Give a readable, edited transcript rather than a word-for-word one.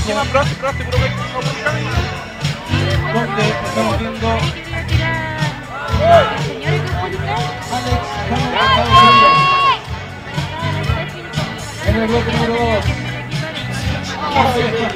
Encima, probaste, puro que no publican. Donde estamos viendo Alex Cano de Estados Unidos. En el bloque número 2.